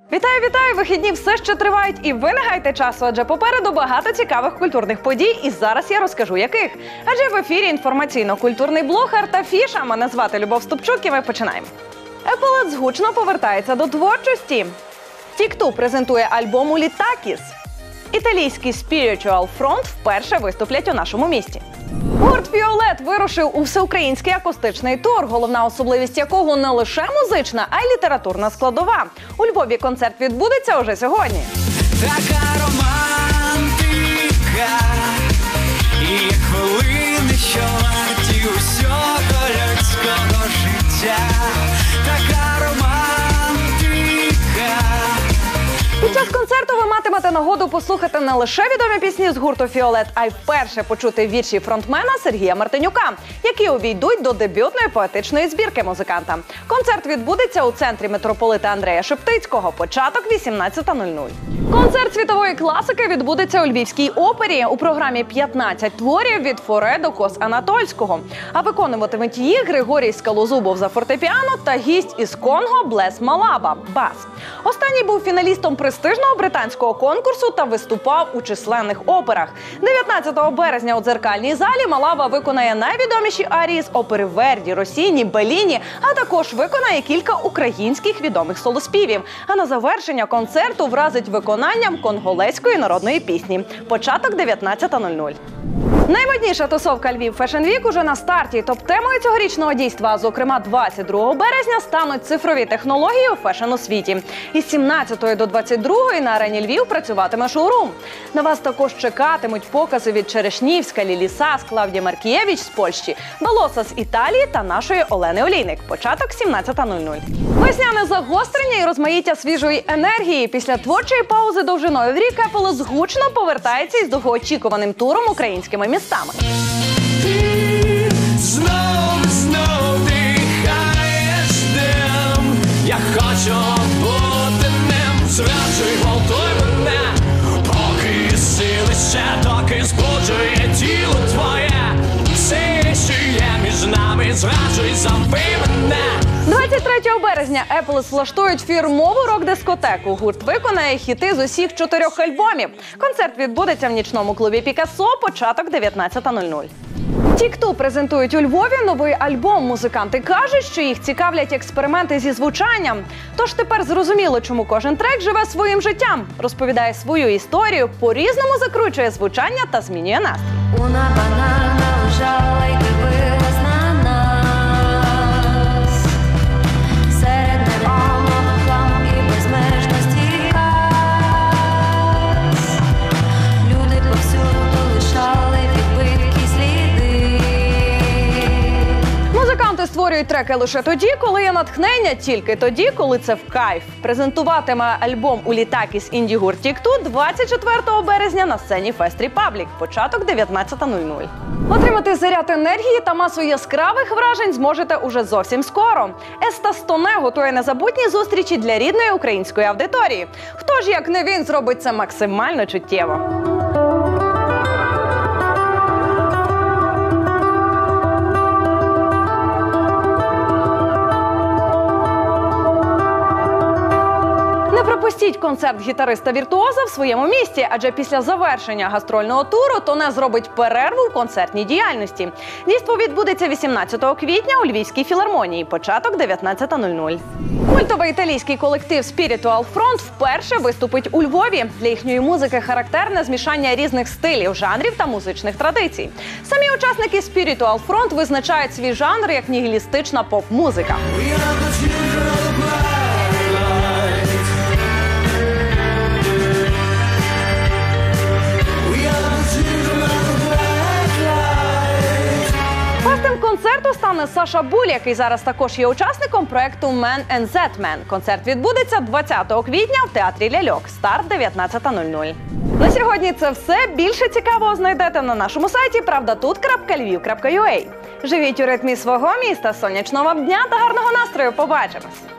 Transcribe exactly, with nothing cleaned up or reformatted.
Вітаю, вітаю! Вихідні все ще тривають і ви не гайте часу, адже попереду багато цікавих культурних подій і зараз я розкажу яких. Адже в ефірі інформаційно-культурний блог «Арт Афіша». Мене звати Любов Ступчук і ми починаємо. Еполет гучно повертається до творчості. Тік ту презентує альбом «Улітакіс». Італійський Spiritual Front вперше виступлять у нашому місті. Гурт «Фіолет» вирушив у всеукраїнський акустичний тур, головна особливість якого не лише музична, а й літературна складова. У Львові концерт відбудеться уже сьогодні. Така романтика, і хвилини, що варті усього людського життя. Така романтика. Під час концерту ви матимете нагоду послухати не лише відомі пісні з гурту «Фіолет», а й вперше почути вірші фронтмена Сергія Мартинюка, які увійдуть до дебютної поетичної збірки музиканта. Концерт відбудеться у центрі митрополита Андрея Шептицького, початок вісімнадцята нуль нуль. Концерт світової класики відбудеться у Львівській опері. У програмі п'ятнадцять творів від Форе до Кос Анатольського. А виконуватимуть їх Григорій Скалозубов за фортепіано та гість із Конго Блес Малаба – бас. Останній був фіналістом престижного британського конкурсу та виступав у численних операх. дев'ятнадцятого березня у дзеркальній залі Малаба виконає найвідоміші арії з опери Верді, Росіні, Белліні, а також виконає кілька українських відомих солоспівів. А на завершення концерту вразить виконанням конголезької народної пісні. Початок дев'ятнадцята нуль нуль. Наймодніша тусовка Львів Fashion Week уже на старті. Топ-темою цьогорічного дійства, зокрема двадцять другого березня, стануть цифрові технології у фешн у світі. Із сімнадцятої до двадцять другої на арені Львів працюватиме шоурум. На вас також чекатимуть покази від Черешнівська, Лілі Сас, Клавдія Маркієвич з Польщі, Балоса з Італії та нашої Олени Олійник. Початок сімнадцята нуль нуль. Весняне загострення і розмаїття свіжої енергії. Після творчої паузи довжиною в рік Еполет гучно повертається із довгоочікуваним туром українськими містами. Ти знов, знов дихаєш дим. Я хочу бути ним. Зраджуй, гвалтуй мене, поки сили ще, доки збуджує тіло твоє. Все, що є між нами, зраджуй, забий мене. двадцять третього березня Еполет влаштують фірмову рок-дискотеку. Гурт виконає хіти з усіх чотирьох альбомів. Концерт відбудеться в нічному клубі «Пікассо», початок дев'ятнадцята нуль нуль. Тік ту презентують у Львові новий альбом. Музиканти кажуть, що їх цікавлять експерименти зі звучанням. Тож тепер зрозуміло, чому кожен трек живе своїм життям. Розповідає свою історію, по-різному закручує звучання та змінює настрій. Una banana лежала й дивилась на нас. Серед неонового хламу і безмежності каз. Люди повсюду лишали відбитки сліди. Музиканти створюють треки лише тоді, коли є натхнення, тільки тоді, коли це в кайф. Презентуватиме альбом «Улітакіс» інді-гурт Тік ту двадцять четвертого березня на сцені Фест Репаблік. Початок дев'ятнадцята нуль нуль. Отримати заряд енергії та масу яскравих вражень зможете уже зовсім скоро. Еста Стоне готує незабутні зустрічі для рідної української аудиторії. Хто ж, як не він, зробить це максимально чуттєво? Не пропустіть концерт гітариста-віртуоза в своєму місті, адже після завершення гастрольного туру Тоне зробить перерву в концертній діяльності. Дійство відбудеться вісімнадцятого квітня у Львівській філармонії, початок дев'ятнадцята нуль нуль. Культовий італійський колектив Spiritual Front вперше виступить у Львові. Для їхньої музики характерне змішання різних стилів, жанрів та музичних традицій. Самі учасники Spiritual Front визначають свій жанр як нігілістична поп-музика. Гостем концерту стане Саша Буль, який зараз також є учасником проекту «Man and That Man». Концерт відбудеться двадцятого квітня в театрі Ляльок. Старт дев'ятнадцята нуль нуль. На сьогодні це все. Більше цікавого знайдете на нашому сайті правда тут крапка львів крапка ю а. Живіть у ритмі свого міста, сонячного вам дня та гарного настрою. Побачимось!